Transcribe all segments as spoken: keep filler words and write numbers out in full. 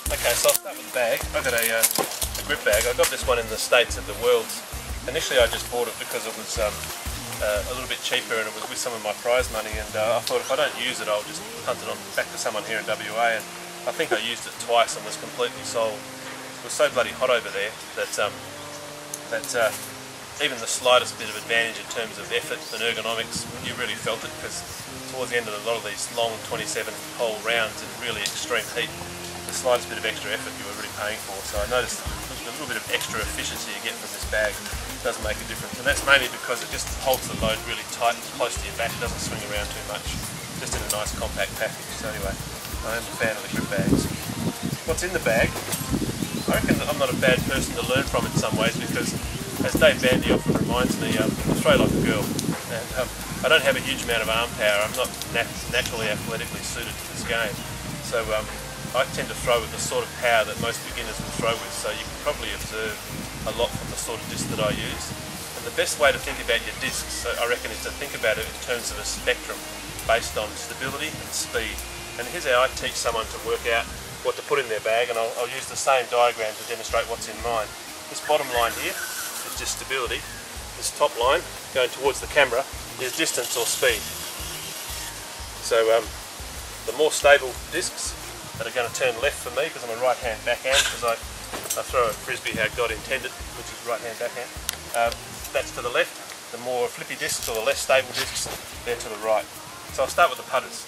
Okay, so I'll start with the bag. I've got a, uh, a grip bag. I got this one in the States at the Worlds. Initially I just bought it because it was um, uh, a little bit cheaper and it was with some of my prize money, and uh, I thought if I don't use it I'll just punt it on back to someone here in W A, and I think I used it twice and was completely sold. It was so bloody hot over there that, um, that uh, even the slightest bit of advantage in terms of effort and ergonomics, you really felt it, because towards the end of a lot of these long twenty-seven hole rounds in really extreme heat, the slightest bit of extra effort you were really paying for. So I noticed a little bit of extra efficiency you get from this bag does make a difference, and that's mainly because it just holds the load really tight and close to your back. It doesn't swing around too much, just in a nice compact package. So anyway, I am a fan of the grip bags. What's in the bag? I reckon that I'm not a bad person to learn from in some ways, because as Dave Bandy often reminds me, um, I throw like a girl, and um, I don't have a huge amount of arm power. I'm not nat naturally athletically suited to this game, so um, I tend to throw with the sort of power that most beginners will throw with, so you can probably observe a lot from the sort of disc that I use. And the best way to think about your discs, I reckon, is to think about it in terms of a spectrum based on stability and speed. And here's how I teach someone to work out what to put in their bag, and I'll, I'll use the same diagram to demonstrate what's in mine. This bottom line here is just stability. This top line going towards the camera is distance or speed. So um, the more stable discs that are going to turn left for me, because I'm a right hand backhand, because I, I throw a frisbee how God intended, which is right hand backhand, um, that's to the left. The more flippy discs or the less stable discs, they're to the right. So I'll start with the putters.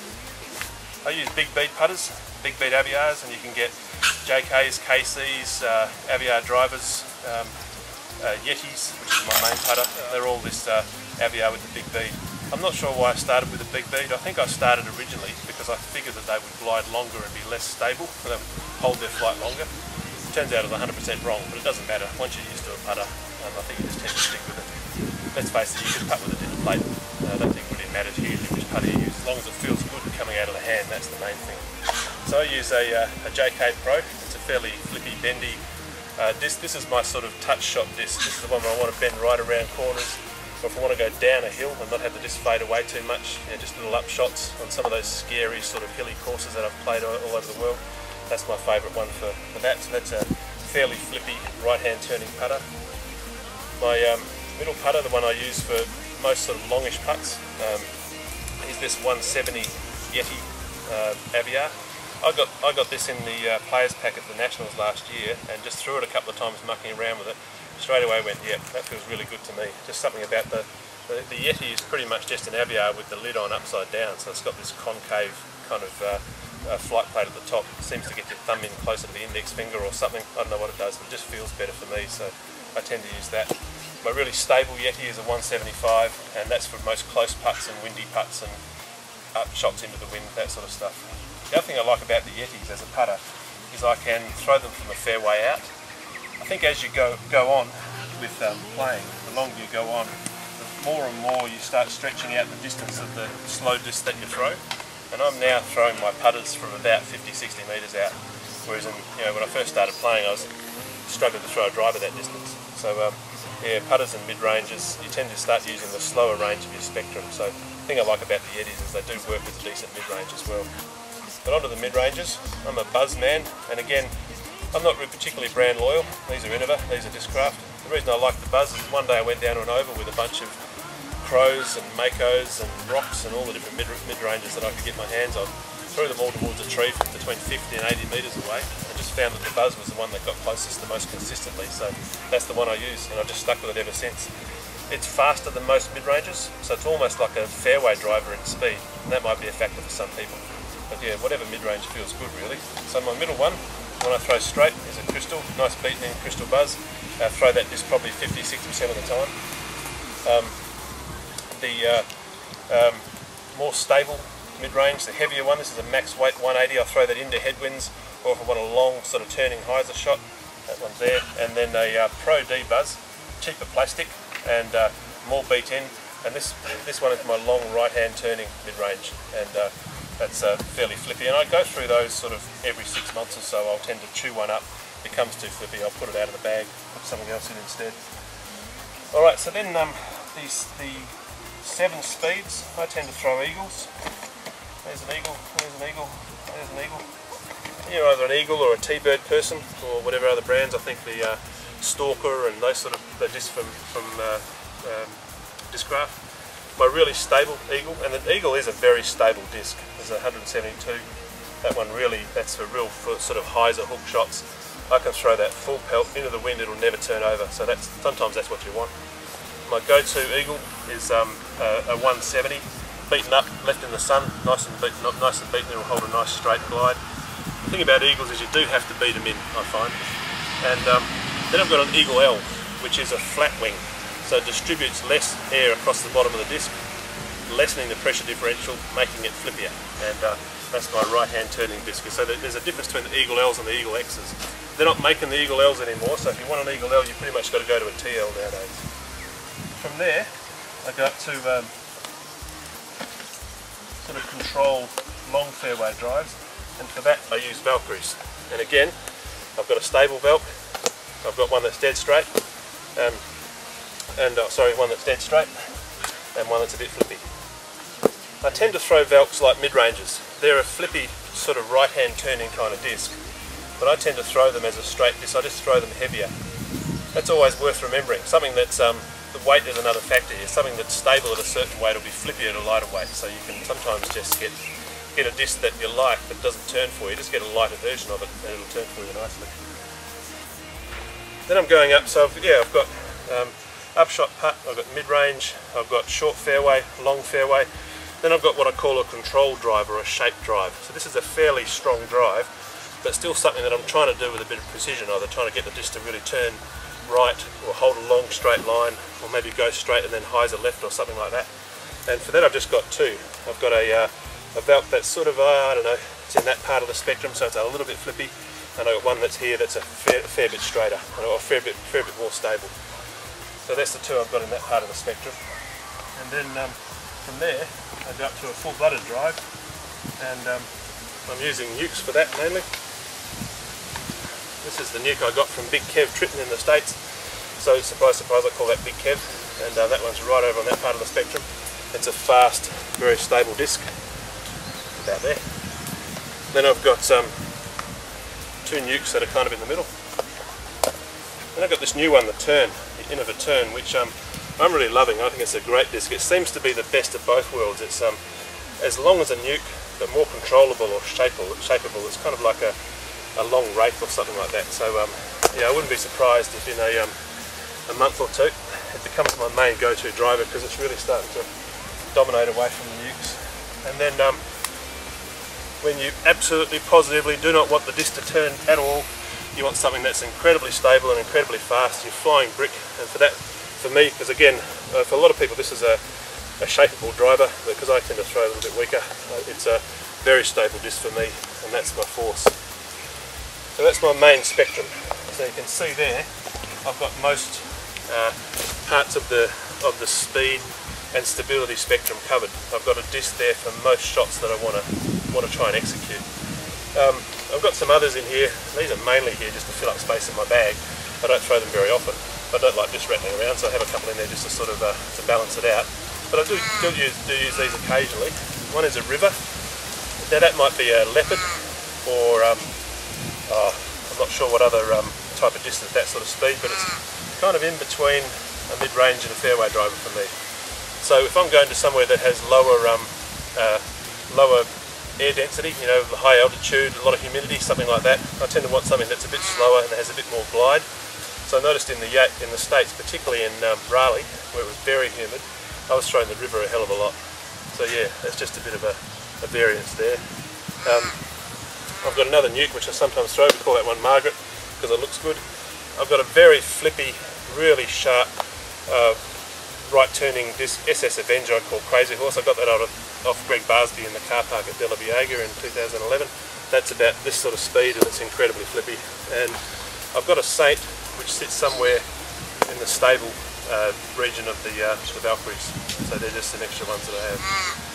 I use big bead putters, big bead Aviars, and you can get J Ks, K Cs, uh, Aviar drivers, um, uh, Yetis, which is my main putter. They're all this uh, Aviar with the big bead. I'm not sure why I started with a big bead. I think I started originally because I figured that they would glide longer and be less stable, and they would hold their flight longer. It turns out I was one hundred percent wrong, but it doesn't matter. Once you're used to a putter, um, I think you just tend to stick with it. Let's face it, you can putt with a different plate. Uh, I don't think it really matters hugely which putter you use, as long as it feels good coming out of the hand. That's the main thing. So I use a, uh, a J K Pro. It's a fairly flippy, bendy uh, disc. This is my sort of touch shot disc. This is the one where I want to bend right around corners, or if I want to go down a hill and not have the disc fade away too much, you know, just little up shots on some of those scary sort of hilly courses that I've played all, all over the world. That's my favourite one for, for that. So that's a fairly flippy right hand turning putter. My um, middle putter, the one I use for most sort of longish putts, um, is this one seventy Yeti uh, Aviar. I got I got this in the uh, players pack at the Nationals last year, and just threw it a couple of times mucking around with it. Straight away went, yeah, that feels really good to me. Just something about the, the, the Yeti is pretty much just an Aviar with the lid on upside down, so it's got this concave kind of uh, uh, flight plate at the top. It seems to get your thumb in closer to the index finger or something. I don't know what it does, but it just feels better for me, so I tend to use that. My really stable Yeti is a one seventy-five, and that's for most close putts and windy putts and up shots into the wind, that sort of stuff. The other thing I like about the Yetis as a putter is I can throw them from a fair way out. I think as you go go on with um, playing, the longer you go on, the more and more you start stretching out the distance of the slow disc that you throw. And I'm now throwing my putters from about fifty, sixty metres out, whereas in, you know, when I first started playing I was struggling to throw a driver that distance. So um, yeah, putters and mid-ranges, you tend to start using the slower range of your spectrum. So the thing I like about the Yetis is they do work with a decent mid-range as well. But onto the mid-ranges, I'm a buzz man, and again, I'm not particularly brand loyal. These are Innova, these are Discraft. The reason I like the buzz is one day I went down to an oval with a bunch of crows and makos and rocks and all the different mid mid-ranges that I could get my hands on. Threw them all towards a tree from between fifty and eighty metres away. I just found that the buzz was the one that got closest the most consistently, so that's the one I use, and I've just stuck with it ever since. It's faster than most mid-ranges, so it's almost like a fairway driver in speed, and that might be a factor for some people. But yeah, whatever mid-range feels good really. So my middle one, when I throw straight, is a crystal, nice beaten in crystal buzz. I throw that disc probably fifty to sixty percent of the time. Um, the uh, um, more stable mid-range, the heavier one, this is a max weight one eighty, I throw that into headwinds, or if I want a long sort of turning hyzer shot, that one's there. And then a uh, Pro D buzz, cheaper plastic and uh, more beat in. And this, this one is my long right-hand turning mid-range, and uh, that's uh, fairly flippy, and I go through those sort of every six months or so. I'll tend to chew one up. If it becomes too flippy, I'll put it out of the bag, put something else in instead. Alright, so then um, these, the seven speeds, I tend to throw eagles. There's an eagle, there's an eagle, there's an eagle. you're either an Eagle or a T-Bird person, or whatever other brands. I think the uh, Stalker and those sort of the discs from, from uh, um, Discraft. My really stable Eagle, and the Eagle is a very stable disc. It's a one seventy-two. That one really, that's for real for sort of hyzer hook shots. I can throw that full pelt into the wind, it'll never turn over. So that's sometimes that's what you want. My go-to Eagle is um, a, a one seventy, beaten up, left in the sun, nice and beaten up, nice and beaten. It'll hold a nice straight glide. The thing about Eagles is you do have to beat them in, I find. And um, then I've got an Eagle L, which is a flat wing, so it distributes less air across the bottom of the disc, lessening the pressure differential, making it flippier. And uh, that's my right-hand turning disc. So there's a difference between the Eagle L's and the Eagle X's. They're not making the Eagle L's anymore, so if you want an Eagle L, you pretty much got to go to a T L nowadays. From there, I go up to um, sort of control long fairway drives, and for that I use Valkyries. And again, I've got a stable Valk, I've got one that's dead straight, um, and uh, sorry, one that's dead straight, and one that's a bit flippy. I tend to throw Valks like mid-ranges. They're a flippy sort of right-hand turning kind of disc, but I tend to throw them as a straight disc. I just throw them heavier. That's always worth remembering. Something that's um, the weight is another factor here. Something that's stable at a certain weight will be flippier at a lighter weight. So you can sometimes just get get a disc that you like that doesn't turn for you. Just get a lighter version of it and it'll turn for you nicely. Then I'm going up. So I've, yeah, I've got um, upshot putt. I've got mid-range. I've got short fairway, long fairway. Then I've got what I call a control drive or a shape drive. So this is a fairly strong drive, but still something that I'm trying to do with a bit of precision, either trying to get the disc to really turn right or hold a long straight line, or maybe go straight and then hyzer left or something like that. And for that I've just got two. I've got a, uh, a Valk that's sort of, uh, I don't know, it's in that part of the spectrum, so it's a little bit flippy, and I've got one that's here that's a fair, a fair bit straighter, or a fair bit, fair bit more stable. So that's the two I've got in that part of the spectrum. And then um, from there I go up to a full-blooded drive, and um, I'm using nukes for that mainly. This is the nuke I got from Big Kev Tritton in the States. So surprise, surprise, I call that Big Kev, and uh, that one's right over on that part of the spectrum. It's a fast, very stable disc, about there. Then I've got um, two nukes that are kind of in the middle. Then I've got this new one, the Turn, the Innova Turn, which um, I'm really loving. I think it's a great disc. It seems to be the best of both worlds. It's um, as long as a nuke, but more controllable or shapeable. shapeable. It's kind of like a, a long wraith or something like that. So um, yeah, I wouldn't be surprised if in a, um, a month or two it becomes my main go-to driver, because it's really starting to dominate away from the nukes. And then um, when you absolutely positively do not want the disc to turn at all, you want something that's incredibly stable and incredibly fast. You're flying brick, and for that, for me, because again, uh, for a lot of people this is a, a shapeable driver, because I tend to throw a little bit weaker. Uh, it's a very stable disc for me, and that's my force. So that's my main spectrum. So you can see there, I've got most uh, parts of the of the speed and stability spectrum covered. I've got a disc there for most shots that I want to want to try and execute. Um, I've got some others in here. These are mainly here just to fill up space in my bag. I don't throw them very often. I don't like just rattling around, so I have a couple in there just to sort of uh, to balance it out. But I do, do, use, do use these occasionally. One is a River. Now that might be a Leopard, or um, oh, I'm not sure what other um, type of disc at that sort of speed, but it's kind of in between a mid-range and a fairway driver for me. So if I'm going to somewhere that has lower, um, uh, lower air density, you know, high altitude, a lot of humidity, something like that, I tend to want something that's a bit slower and has a bit more glide. So I noticed in the in the States, particularly in um, Raleigh, where it was very humid, I was throwing the River a hell of a lot. So yeah, that's just a bit of a, a variance there. Um, I've got another nuke which I sometimes throw. We call that one Margaret because it looks good. I've got a very flippy, really sharp uh, right turning disc S S Avenger I call Crazy Horse. I got that out of, off Greg Barsby in the car park at De La Viega in two thousand eleven. That's about this sort of speed, and it's incredibly flippy. And I've got a Saint which sits somewhere in the stable uh, region of the, uh, the Valkyries. So they're just some extra ones that I have.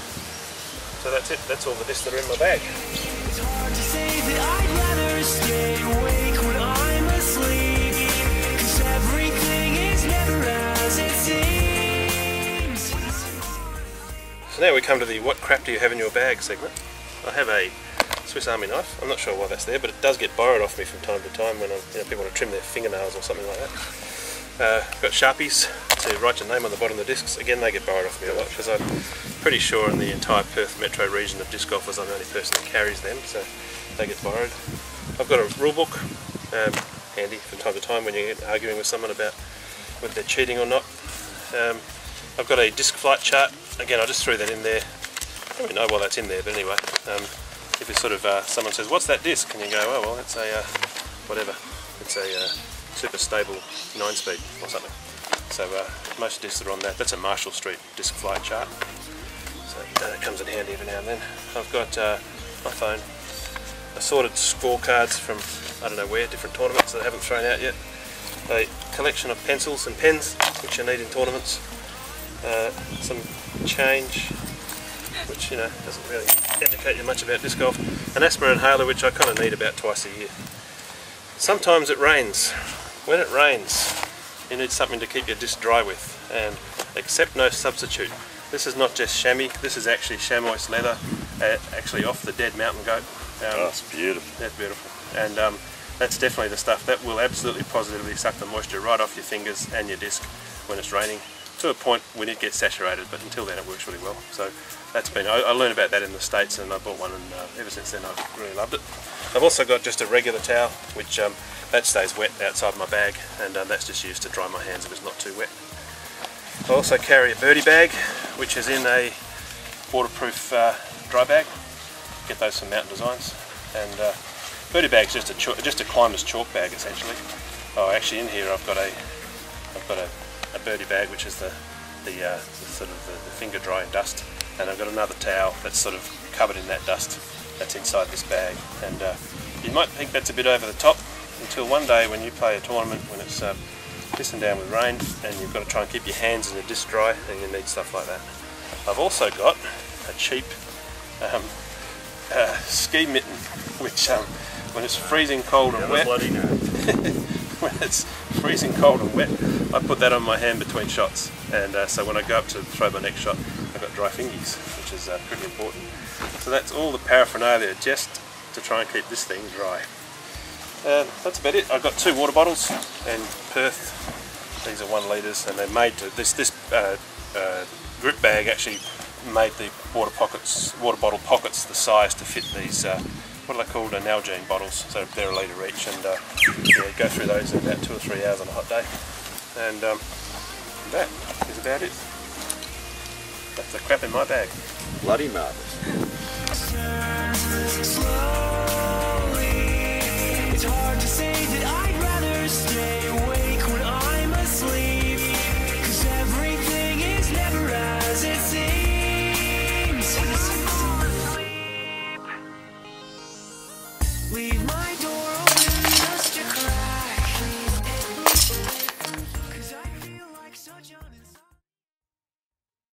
So that's it. That's all the discs that are in my bag. It's hard to say that I'd rather stay awake when I'm asleep, 'cause everything is never as it seems. So now we come to the what crap do you have in your bag segment. I have a Swiss Army knife. I'm not sure why that's there, but it does get borrowed off me from time to time when I'm, you know, people want to trim their fingernails or something like that. Uh, got Sharpies to write your name on the bottom of the discs. Again, they get borrowed off me a lot because I'm pretty sure in the entire Perth metro region of disc golfers I'm the only person that carries them, so they get borrowed. I've got a rule book, um, handy from time to time when you're arguing with someone about whether they're cheating or not. Um, I've got a disc flight chart. Again, I just threw that in there. I don't really know why that's in there, but anyway. Um, if it's sort of, uh, someone says, what's that disc? And you go, oh well, it's a, uh, whatever. It's a uh, super stable nine speed or something. So uh, most discs are on that. That's a Marshall Street disc flight chart. So uh, it comes in handy every now and then. I've got uh, my phone, assorted scorecards from I don't know where, different tournaments that I haven't thrown out yet. A collection of pencils and pens, which you need in tournaments. Uh, some change, which you know doesn't really educate you much about disc golf. An asthma inhaler, which I kind of need about twice a year. Sometimes it rains. When it rains, you need something to keep your disc dry with, and accept no substitute. This is not just chamois, this is actually chamois leather, uh, actually off the dead mountain goat. Um, oh, it's beautiful. That's beautiful. And um, that's definitely the stuff that will absolutely positively suck the moisture right off your fingers and your disc when it's raining, to a point when it gets saturated, but until then it works really well. So that's been, I, I learned about that in the States, and I bought one, and uh, ever since then I've really loved it. I've also got just a regular towel, which um, that stays wet outside my bag, and uh, that's just used to dry my hands if it's not too wet. I also carry a birdie bag, which is in a waterproof uh, dry bag. Get those from Mountain Designs. And uh, birdie bag is just a just a climber's chalk bag essentially. Oh, actually in here I've got a I've got a, a birdie bag, which is the the, uh, the sort of the, the finger drying dust, and I've got another towel that's sort of covered in that dust that's inside this bag. And uh, you might think that's a bit over the top until one day when you play a tournament when it's uh, pissing down with rain and you've got to try and keep your hands and your disc dry, and you need stuff like that. I've also got a cheap um, uh, ski mitten, which um, when it's freezing cold and wet, when it's freezing cold and wet, I put that on my hand between shots, and uh, so when I go up to throw my next shot, I've got dry fingies, which is uh, pretty important. So that's all the paraphernalia just to try and keep this thing dry. Uh, that's about it. I've got two water bottles in Perth. These are one litres, and they're made to this this uh, uh, grip bag actually made the water pockets, water bottle pockets, the size to fit these. Uh, what are they called? Uh, Nalgene bottles. So they're a litre each, and uh, yeah, go through those in about two or three hours on a hot day. And um, that is about it. That's the crap in my bag. Bloody marvellous.